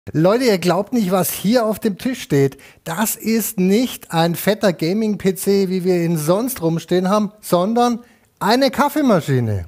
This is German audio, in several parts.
Leute, ihr glaubt nicht, was hier auf dem Tisch steht. Das ist nicht ein fetter Gaming-PC, wie wir ihn sonst rumstehen haben, sondern eine Kaffeemaschine.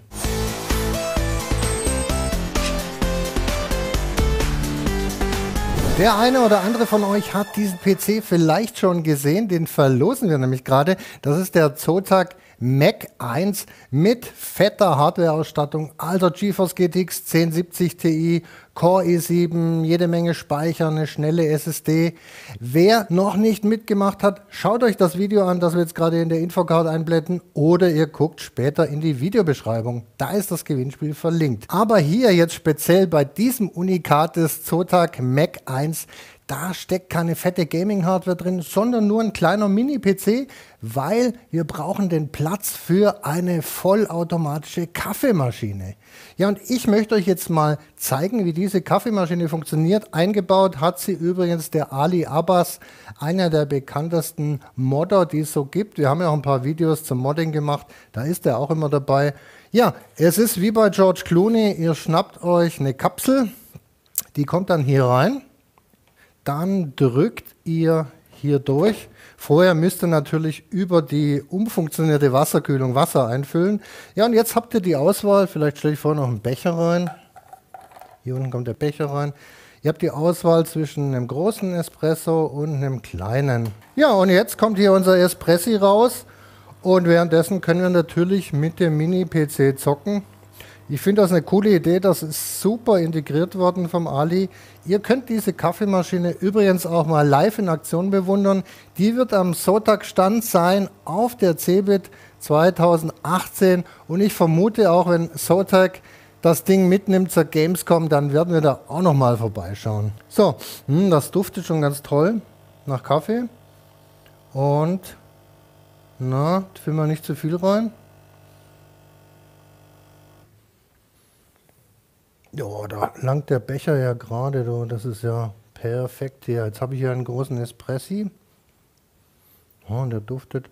Der eine oder andere von euch hat diesen PC vielleicht schon gesehen, den verlosen wir nämlich gerade. Das ist der Zotac Mac 1 mit fetter Hardware-Ausstattung, also GeForce GTX 1070 Ti, Core i7, jede Menge Speicher, eine schnelle SSD. Wer noch nicht mitgemacht hat, schaut euch das Video an, das wir jetzt gerade in der Infocard einblenden, oder ihr guckt später in die Videobeschreibung. Da ist das Gewinnspiel verlinkt. Aber hier jetzt speziell bei diesem Unikat des Zotac Mac 1, da steckt keine fette Gaming-Hardware drin, sondern nur ein kleiner Mini-PC, weil wir brauchen den Platz für eine vollautomatische Kaffeemaschine. Ja, und ich möchte euch jetzt mal zeigen, wie diese Kaffeemaschine funktioniert. Eingebaut hat sie übrigens der Ali Abbas, einer der bekanntesten Modder, die es so gibt. Wir haben ja auch ein paar Videos zum Modding gemacht, da ist er auch immer dabei. Ja, es ist wie bei George Clooney, ihr schnappt euch eine Kapsel, die kommt dann hier rein. Dann drückt ihr hier durch. Vorher müsst ihr natürlich über die umfunktionierte Wasserkühlung Wasser einfüllen. Ja, und jetzt habt ihr die Auswahl. Vielleicht stelle ich vorher noch einen Becher rein. Hier unten kommt der Becher rein. Ihr habt die Auswahl zwischen einem großen Espresso und einem kleinen. Ja, und jetzt kommt hier unser Espressi raus. Und währenddessen können wir natürlich mit dem Mini-PC zocken. Ich finde das eine coole Idee, das ist super integriert worden vom Ali. Ihr könnt diese Kaffeemaschine übrigens auch mal live in Aktion bewundern. Die wird am Zotac-Stand sein auf der CeBIT 2018 und ich vermute auch, wenn Zotac das Ding mitnimmt zur Gamescom, dann werden wir da auch noch mal vorbeischauen. So, das duftet schon ganz toll nach Kaffee und na, füllen wir nicht zu viel rein. Ja, da langt der Becher ja gerade, das ist ja perfekt hier. Jetzt habe ich hier einen großen Espressi. Oh, und der duftet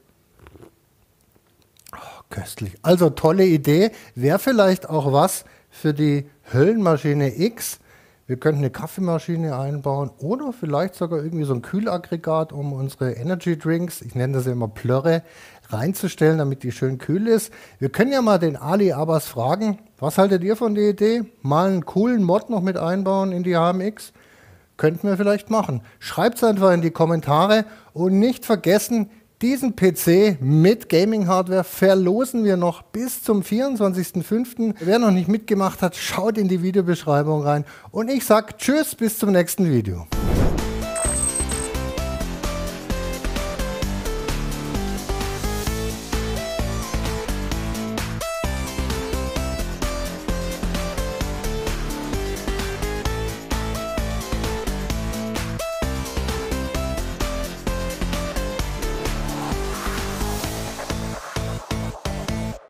köstlich. Also tolle Idee. Wäre vielleicht auch was für die Höllenmaschine X. Wir könnten eine Kaffeemaschine einbauen oder vielleicht sogar irgendwie so ein Kühlaggregat, um unsere Energy Drinks, ich nenne das ja immer Plörre, reinzustellen, damit die schön kühl ist. Wir können ja mal den Ali Abbas fragen, was haltet ihr von der Idee? Mal einen coolen Mod noch mit einbauen in die HMX? Könnten wir vielleicht machen. Schreibt es einfach in die Kommentare und nicht vergessen, diesen PC mit Gaming-Hardware verlosen wir noch bis zum 24.05. Wer noch nicht mitgemacht hat, schaut in die Videobeschreibung rein. Und ich sage Tschüss, bis zum nächsten Video.